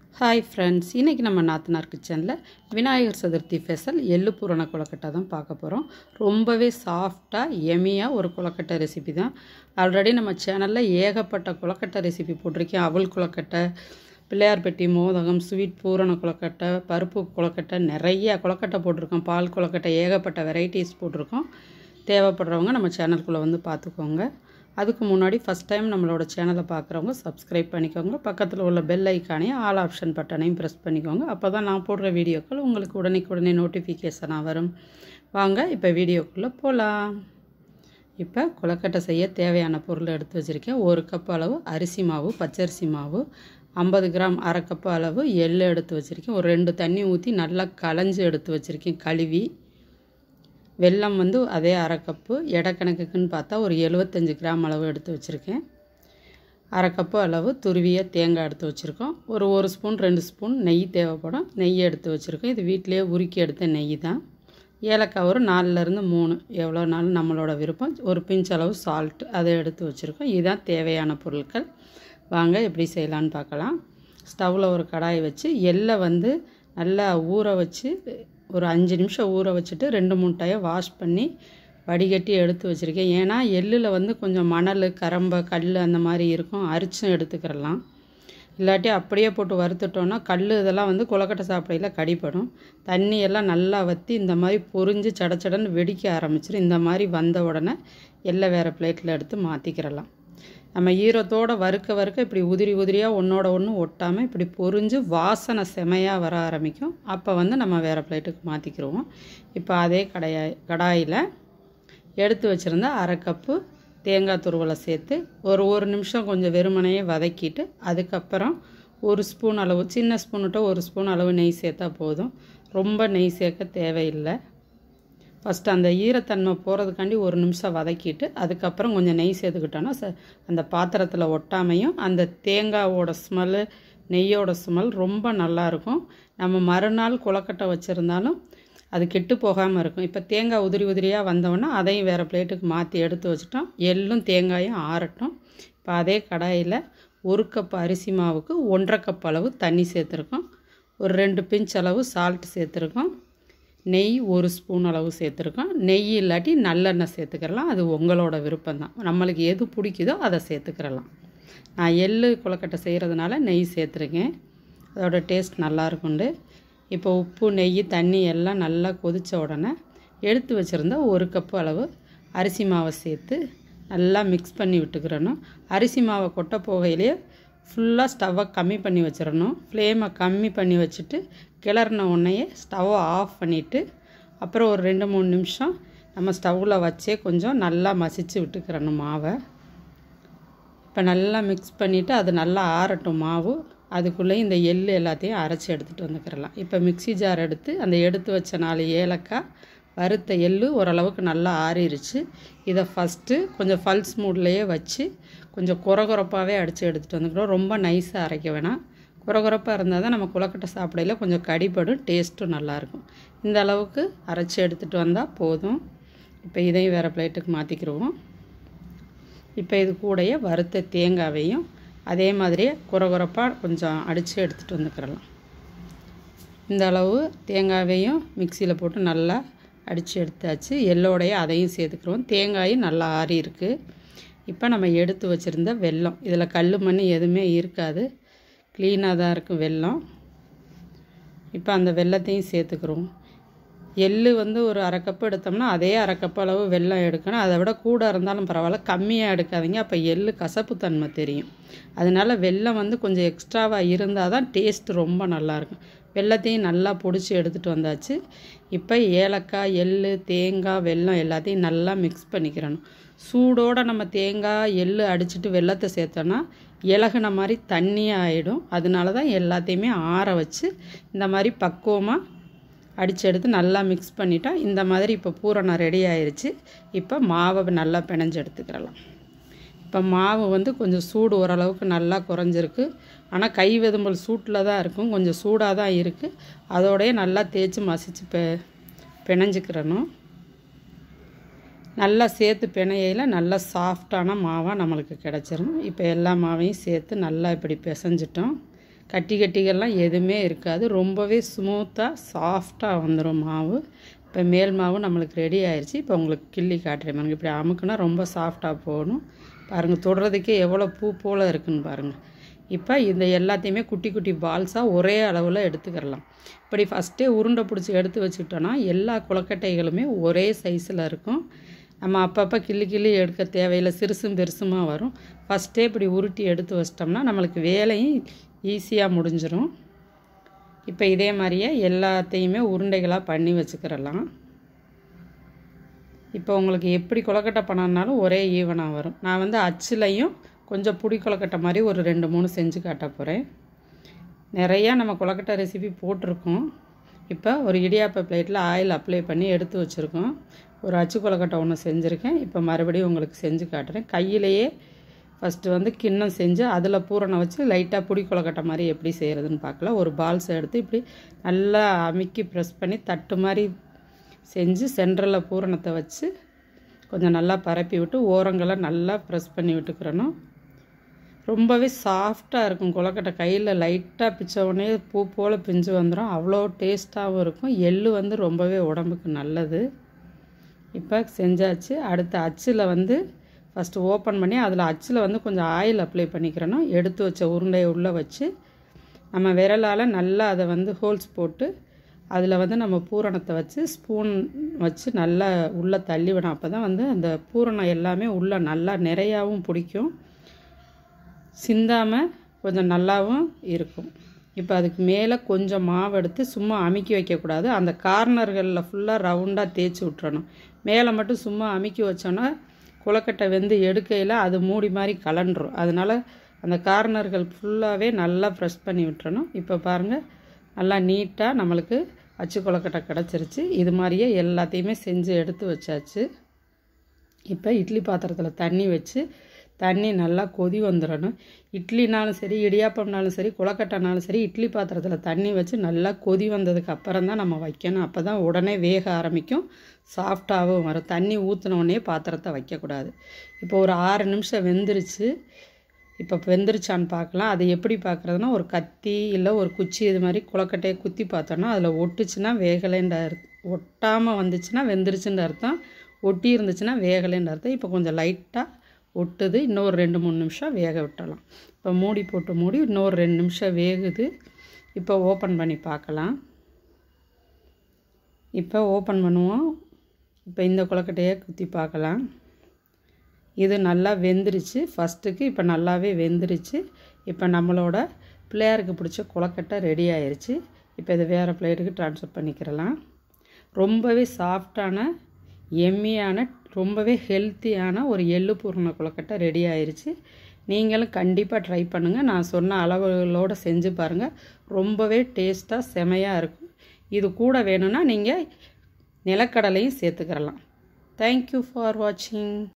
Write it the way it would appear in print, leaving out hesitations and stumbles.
Hi friends, இன்றைக்கி நம்ம நாத்தனார் கிச்சனில் விநாயகர் சதுர்த்தி ஸ்பெஷல் எள்ளு பூரண கொழுக்கட்டை தான் பார்க்க போகிறோம். ரொம்பவே சாஃப்டாக எமியாக ஒரு கொழுக்கட்டை ரெசிபி தான். ஆல்ரெடி நம்ம சேனலில் ஏகப்பட்ட கொழுக்கட்டை ரெசிபி போட்டிருக்கேன். அவல் கொழுக்கட்டை, பிள்ளையார்பட்டி மோதகம், ஸ்வீட் பூரண கொழுக்கட்டை, பருப்பு கொழுக்கட்டை, நிறைய கொழுக்கட்டை போட்டிருக்கோம். பால் கொழுக்கட்டை, ஏகப்பட்ட வெரைட்டிஸ் போட்டிருக்கோம். தேவைப்படுறவங்க நம்ம சேனலுக்குள்ளே வந்து பார்த்துக்கோங்க. அதுக்கு முன்னாடி ஃபஸ்ட் டைம் நம்மளோட சேனலை பார்க்குறவங்க சப்ஸ்கிரைப் பண்ணிக்கோங்க. பக்கத்தில் உள்ள பெல் ஐக்கானையும் ஆல் ஆப்ஷன் பட்டனையும் ப்ரெஸ் பண்ணிக்கோங்க. அப்போ தான் நான் போடுற வீடியோக்கள் உங்களுக்கு உடனே நோட்டிஃபிகேஷனாக வரும். வாங்க இப்போ வீடியோக்குள்ளே போகலாம். இப்போ கொழுக்கட்டை செய்ய தேவையான பொருளை எடுத்து வச்சுருக்கேன். 1 கப் அளவு அரிசி மாவு, பச்சரிசி மாவு, 50 கிராம், அரை கப்பு அளவு எள்ளு எடுத்து வச்சுருக்கேன். ஒரு 2 தண்ணி ஊற்றி நல்லா களைஞ்சி எடுத்து வச்சுருக்கேன் கழுவி. வெல்லம் வந்து அதே அரை கப்பு, எடை கணக்குக்குன்னு பார்த்தா ஒரு 75 கிராம் அளவு எடுத்து வச்சுருக்கேன். அரை கப்பு அளவு துருவிய தேங்காய் எடுத்து வச்சுருக்கோம். ஒரு ஸ்பூன் 2 ஸ்பூன் நெய் தேவைப்படும். நெய் எடுத்து வச்சுருக்கோம். இது வீட்டிலேயே உருக்கி எடுத்த நெய் தான். ஏலக்காய் ஒரு 4லேருந்து 3, எவ்வளோ நாளும் நம்மளோட விருப்பம். ஒரு பிஞ்ச் அளவு சால்ட் அதை எடுத்து வச்சுருக்கோம். இதுதான் தேவையான பொருட்கள். வாங்க எப்படி செய்யலான்னு பார்க்கலாம். ஸ்டவ்வில் ஒரு கடாய் வச்சு எள்ளை வந்து நல்லா ஊற வச்சு ஒரு 5 நிமிஷம் ஊற வச்சுட்டு 2-3 டைம் வாஷ் பண்ணி வடிகட்டி எடுத்து வச்சுருக்கேன். ஏன்னா எள்ளில் வந்து கொஞ்சம் மணல், கரம்பை, கல் அந்த மாதிரி இருக்கும். அரிச்சும் எடுத்துக்கிறலாம். இல்லாட்டி அப்படியே போட்டு வறுத்துட்டோன்னா கல் இதெல்லாம் வந்து கொழுக்கட்டை சாப்பிடையில் கடிப்படும். தண்ணியெல்லாம் நல்லா வற்றி இந்த மாதிரி பொரிஞ்சு சடச்சடன்னு வெடிக்க ஆரம்பிச்சிடும். இந்த மாதிரி வந்த உடனே எள்ளை வேறு பிளேட்டில் எடுத்து மாற்றிக்கிறலாம். நம்ம ஈரத்தோடு வறுக்க இப்படி உதிரியாக ஒன்றோட ஒன்று ஒட்டாமல் இப்படி பொரிஞ்சு வாசனை செமையாக வர ஆரம்பிக்கும். அப்போ வந்து நம்ம வேறு பிளேட்டுக்கு மாற்றிக்கிடுவோம். இப்போ அதே கடாயில் எடுத்து வச்சுருந்தா அரை கப்பு தேங்காய் துருவலை சேர்த்து ஒரு நிமிஷம் கொஞ்சம் வெறுமனையே வதக்கிட்டு அதுக்கப்புறம் 1 ஸ்பூன் அளவு, சின்ன ஸ்பூன்னுட்ட 1 ஸ்பூன் அளவு நெய் சேர்த்தா போதும். ரொம்ப நெய் சேர்க்க தேவையில்லை. ஃபஸ்ட்டு அந்த ஈரத்தன்மை போகிறதுக்காண்டி 1 நிமிஷம் வதக்கிட்டு அதுக்கப்புறம் கொஞ்சம் நெய் சேர்த்துக்கிட்டோன்னா அந்த பாத்திரத்தில் ஒட்டாமையும் அந்த தேங்காவோட ஸ்மெல்லு, நெய்யோட ஸ்மெல் ரொம்ப நல்லாயிருக்கும். நம்ம மறுநாள் கொழுக்கட்டை வச்சுருந்தாலும் அது கெட்டு போகாமல் இருக்கும். இப்போ தேங்காய் உதிரியாக வந்தோன்னா அதையும் வேறு பிளேட்டுக்கு மாற்றி எடுத்து வச்சுட்டோம். எள்ளும் தேங்காயும் ஆறட்டும். இப்போ அதே கடாயில் 1 கப் அரிசி மாவுக்கு 1.5 கப் அளவு தண்ணி சேர்த்துருக்கோம். ஒரு 2 பிஞ்ச் அளவு சால்ட் சேர்த்துருக்கோம். நெய் 1 ஸ்பூன் அளவு சேர்த்துருக்கோம். நெய் இல்லாட்டி நல்லெண்ணெய் சேர்த்துக்கிறலாம். அது உங்களோட விருப்பம்தான். நம்மளுக்கு எது பிடிக்குதோ அதை சேர்த்துக்கிறலாம். நான் எள்ளு கொழுக்கட்டை செய்கிறதுனால நெய் சேர்த்துருக்கேன். அதோட டேஸ்ட் நல்லாயிருக்குண்டு. இப்போ உப்பு, நெய், தண்ணி எல்லாம் நல்லா கொதித்த உடனே எடுத்து வச்சுருந்தா 1 கப்பு அளவு அரிசி மாவை சேர்த்து நல்லா மிக்ஸ் பண்ணி விட்டுக்கிறணும். அரிசி மாவை கொட்ட போகையிலேயே ஃபுல்லாக ஸ்டவ்வை கம்மி பண்ணி வச்சிடணும். ஃப்ளேமை கம்மி பண்ணி வச்சுட்டு கிளறின உடனேயே ஸ்டவ்வை ஆஃப் பண்ணிவிட்டு அப்புறம் ஒரு 2-3 நிமிஷம் நம்ம ஸ்டவ்வில் வச்சே கொஞ்சம் நல்லா மசிச்சு விட்டுக்கிறணும் மாவை. இப்போ நல்லா மிக்ஸ் பண்ணிவிட்டு அது நல்லா ஆறட்டும் மாவு. அதுக்குள்ளே இந்த எள்ளு எல்லாத்தையும் அரைச்சி எடுத்துகிட்டு வந்துக்கிறலாம். இப்போ மிக்ஸி ஜார் எடுத்து அந்த எடுத்து வச்ச 4 ஏலக்காய், வறுத்த எள்ளு ஓரளவுக்கு நல்லா ஆறிடுச்சு. இதை ஃபஸ்ட்டு கொஞ்சம் பல்ஸ் மூட்லேயே வச்சு கொஞ்சம் குறகுறப்பாகவே அடித்து எடுத்துகிட்டு வந்துக்கிறோம். ரொம்ப நைஸாக அரைக்க வேணாம். குறகுறப்பாக இருந்தால் தான் நம்ம கொழுக்கட்டை சாப்பிடையில் கொஞ்சம் கடிப்படும், டேஸ்ட்டும் நல்லாயிருக்கும். இந்த அளவுக்கு அரைச்சி எடுத்துகிட்டு வந்தால் போதும். இப்போ இதையும் வேறு பிளேட்டுக்கு மாற்றிக்கிடுவோம். இப்போ இது கூடயே வறுத்த தேங்காவையும் அதே மாதிரியே குறகுறப்பாக கொஞ்சம் அடித்து எடுத்துகிட்டு வந்துக்கிறலாம். இந்த அளவு தேங்காவையும் மிக்சியில் போட்டு நல்லா அடித்து எடுத்தாச்சு. எள்ளோடைய அதையும் சேர்த்துக்கிறோம். தேங்காயும் நல்லா ஆறி இருக்குது. இப்போ நம்ம எடுத்து வச்சுருந்த வெல்லம், இதில் கல் மண் எதுவுமே இருக்காது, க்ளீனாக தான் இருக்கும் வெல்லம். இப்போ அந்த வெல்லத்தையும் சேர்த்துக்கிறோம். எள்ளு வந்து ஒரு அரை கப்பு எடுத்தோம்னா அதே அரை கப்பு அளவு வெல்லம் எடுக்கணும். அதை விட கூட இருந்தாலும் பரவாயில்ல, கம்மியாக எடுக்காதீங்க. அப்போ எள்ளு கசப்புத்தன்மை தெரியும். அதனால் வெல்லம் வந்து கொஞ்சம் எக்ஸ்ட்ராவாக இருந்தால் தான் டேஸ்ட் ரொம்ப நல்லாயிருக்கும். வெல்லத்தையும் நல்லா பொடிச்சு எடுத்துகிட்டு வந்தாச்சு. இப்போ ஏலக்காய், எள்ளு, தேங்காய், வெல்லம் எல்லாத்தையும் நல்லா மிக்ஸ் பண்ணிக்கிறணும். சூடோடு நம்ம தேங்காய், எள்ளு அடிச்சுட்டு வெல்லத்தை சேர்த்தோன்னா இலகுன மாதிரி தண்ணியாக ஆகிடும். அதனால தான் எல்லாத்தையுமே ஆற வச்சு இந்த மாதிரி பக்குவமாக அடித்து எடுத்து நல்லா மிக்ஸ் பண்ணிட்டா இந்த மாதிரி இப்போ பூரணம் ரெடி ஆயிடுச்சு. இப்போ மாவை நல்லா பிணைஞ்சு எடுத்துக்கிறலாம். இப்போ மாவு வந்து கொஞ்சம் சூடு ஓரளவுக்கு நல்லா குறைஞ்சிருக்கு. ஆனால் கை வெதும்பல் சூட்டில் தான் இருக்கும், கொஞ்சம் சூடாக தான் இருக்குது. அதோடய நல்லா தேய்ச்சி மசிச்சு பிணைஞ்சிக்கிறணும். நல்லா சேர்த்து பிணையில நல்லா சாஃப்டான மாவாக நம்மளுக்கு கிடச்சிரும். இப்போ எல்லா மாவையும் சேர்த்து நல்லா இப்படி பிசைஞ்சிட்டோம். கட்டிகள்லாம் எதுவுமே இருக்காது. ரொம்பவே ஸ்மூத்தாக சாஃப்டாக வந்துடும் மாவு. இப்போ மேல் மாவு நம்மளுக்கு ரெடி ஆயிடுச்சு. இப்போ உங்களுக்கு கிள்ளி காட்டுறேன் பாருங்கள். இப்படி அமுக்குனா ரொம்ப சாஃப்டாக போகணும். பாருங்கள், தொடுறதுக்கே எவ்வளோ பூ போல் இருக்குன்னு பாருங்கள். இப்போ இந்த எல்லாத்தையுமே குட்டி குட்டி பால்ஸாக ஒரே அளவில் எடுத்துக்கிறலாம். இப்படி ஃபஸ்ட்டே உருண்டை பிடிச்சி எடுத்து வச்சுக்கிட்டோன்னா எல்லா கொழுக்கட்டைகளுமே ஒரே சைஸில் இருக்கும். நம்ம அப்பப்போ கிள்ளி கிள்ளி எடுக்க தேவையில்லை, சிறுசும் பெருசுமாக வரும். ஃபஸ்ட்டே இப்படி உருட்டி எடுத்து வச்சிட்டோம்னா நம்மளுக்கு வேலையும் ஈஸியாக முடிஞ்சிடும். இப்போ இதே மாதிரியே எல்லாத்தையுமே உருண்டைகளாக பண்ணி வச்சுக்கிறலாம். இப்போ உங்களுக்கு எப்படி கொழுக்கட்டை பண்ணனாலும் ஒரே ஈவனாக வரும். நான் வந்து அச்சுலையும் கொஞ்சம் புடி கொழுக்கட்டை மாதிரி ஒரு 2-3 செஞ்சு காட்ட போகிறேன். நிறையா நம்ம கொழுக்கட்டை ரெசிபி போட்டிருக்கோம். இப்போ ஒரு இடியாப்ப பிளேட்டில் ஆயில் அப்ளை பண்ணி எடுத்து வச்சுருக்கோம். ஒரு அச்சு கொழுக்கட்டை ஒன்று செஞ்சுருக்கேன். இப்போ மறுபடியும் உங்களுக்கு செஞ்சு காட்டுறேன். கையிலேயே ஃபஸ்ட்டு வந்து கிண்ணம் செஞ்சு அதில் பூரணம் வச்சு லைட்டாக புடி கொழுக்கட்டை மாதிரி எப்படி செய்கிறதுன்னு பார்க்கலாம். ஒரு பால்ஸை எடுத்து இப்படி நல்லா அமுக்கி ப்ரெஸ் பண்ணி தட்டு மாதிரி செஞ்சு சென்டரில் பூரணத்தை வச்சு கொஞ்சம் நல்லா பரப்பி விட்டு ஓரங்களை நல்லா ப்ரெஸ் பண்ணி விட்டுக்கிறணும். ரொம்பவே சாஃப்டாக இருக்கும் கொழுக்கட்டை. கையில் லைட்டாக பிச்ச உடனே பூ போல் பிஞ்சு வந்துடும். அவ்வளோ டேஸ்ட்டாகவும் இருக்கும். எள்ளு வந்து ரொம்பவே உடம்புக்கு நல்லது. இப்போ செஞ்சாச்சு. அடுத்த அச்சில் வந்து ஃபஸ்ட்டு ஓப்பன் பண்ணி அதில் அச்சில் வந்து கொஞ்சம் ஆயில் அப்ளை பண்ணிக்கிறணும். எடுத்து வச்ச உருண்டையை உள்ளே வச்சு நம்ம விரலால் நல்லா அதை வந்து ஹோல்ஸ் போட்டு அதில் வந்து நம்ம பூரணத்தை வச்சு ஸ்பூன் வச்சு நல்லா உள்ளே தள்ளி விடும். அப்போ தான் வந்து அந்த பூரணம் எல்லாமே உள்ளே நல்லா நிறையாவும் பிடிக்கும், சிந்தாமல் கொஞ்சம் நல்லாவும் இருக்கும். இப்போ அதுக்கு மேலே கொஞ்சம் மாவு எடுத்து சும்மா அமுக்கி வைக்கக்கூடாது. அந்த கார்னர்களில் ஃபுல்லாக ரவுண்டாக தேய்ச்சி விட்டுறணும். மேலே மட்டும் சும்மா அமுக்கி வச்சோன்னா கொழுக்கட்டை வெந்து எடுக்கையில் அது மூடி மாதிரி கலண்டுரும். அதனால் அந்த கார்னர்கள் ஃபுல்லாகவே நல்லா ப்ரெஸ் பண்ணி விட்டுறணும். இப்போ பாருங்கள், நல்லா நீட்டாக நம்மளுக்கு அச்சு கொழுக்கட்டை கிடச்சிருச்சு. இது மாதிரியே எல்லாத்தையுமே செஞ்சு எடுத்து வச்சாச்சு. இப்போ இட்லி பாத்திரத்தில் தண்ணி வச்சு தண்ணி நல்லா கொதி வந்துடணும். இட்லினாலும் சரி, இடியாப்பம்னாலும் சரி, கொழுக்கட்டைனாலும் சரி, இட்லி பாத்திரத்தில் தண்ணி வச்சு நல்லா கொதி வந்ததுக்கு அப்புறம் தான் நம்ம வைக்கணும். அப்போ தான் உடனே வேக ஆரம்பிக்கும், சாஃப்டாகவும் வரும். தண்ணி ஊற்றினோடனே பாத்திரத்தை வைக்கக்கூடாது. இப்போ ஒரு 6 நிமிஷம் வெந்துருச்சு. இப்போ வெந்துருச்சான்னு பார்க்கலாம். அது எப்படி பார்க்குறதுனா, ஒரு கத்தி இல்லை ஒரு குச்சி இது மாதிரி கொழுக்கட்டையை குத்தி பார்த்தோன்னா அதில் ஒட்டுச்சுன்னா வேகலைன்ற அர்த்தம். ஒட்டாமல் வந்துச்சுன்னா வெந்துருச்சுன்ற அர்த்தம். ஒட்டி இருந்துச்சுன்னா வேகலைன்ற அர்த்தம். இப்போ கொஞ்சம் லைட்டாக ஒட்டுது. இன்னொரு 2-3 நிமிஷம் வேக விட்டுறலாம். இப்போ மூடி போட்டு மூடி இன்னொரு 2 நிமிஷம் வேகுது. இப்போ ஓப்பன் பண்ணி பார்க்கலாம். இப்போ ஓப்பன் பண்ணுவோம். இப்போ இந்த கொழுக்கட்டையை குத்தி பார்க்கலாம். இது நல்லா வெந்துருச்சு. ஃபஸ்ட்டுக்கு இப்போ நல்லாவே வெந்துருச்சு. இப்போ நம்மளோட பிள்ளையாருக்கு பிடிச்ச கொழுக்கட்டை ரெடி ஆயிடுச்சு. இப்போ இதை வேறு பிளேட்டுக்கு ட்ரான்ஸ்ஃபர் பண்ணிக்கிறலாம். ரொம்பவே சாஃப்டான எம்மியான ரொம்பவே ஹெல்த்தியான ஒரு எள்ளு பூரண கொழுக்கட்டை ரெடி ஆயிடுச்சு. நீங்களும் கண்டிப்பாக ட்ரை பண்ணுங்கள். நான் சொன்ன அளவுகளோடு செஞ்சு பாருங்கள். ரொம்பவே டேஸ்ட்டாக செமையாக இருக்கும். இது கூட வேணும்னா நீங்கள் நிலக்கடலையும் சேர்த்துக்கிறலாம். தேங்க்யூ ஃபார் வாட்சிங்.